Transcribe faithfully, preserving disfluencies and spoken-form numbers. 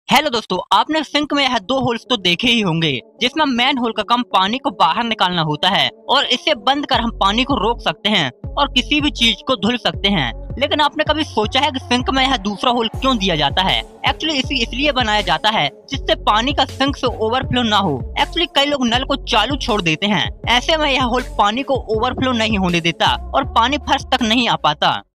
Hello दोस्तों, आपने sink में यह दो होल्स तो देखे ही होंगे, जिसमें मेन होल का काम पानी को बाहर निकालना होता है और इसे बंद कर हम पानी को रोक सकते हैं और किसी भी चीज को धुल सकते हैं। लेकिन आपने कभी सोचा है कि सिंक में यह दूसरा होल क्यों दिया जाता है? एक्चुअली इसे इसलिए बनाया जाता है जिससे पानी का सिंक से ओवरफ्लो ना हो। एक्चुअली कई लोग नल को चालू छोड़ देते हैं, ऐसे में यह होल पानी को ओवरफ्लो नहीं होने देता और पानी फर्श तक नहीं आ पाता।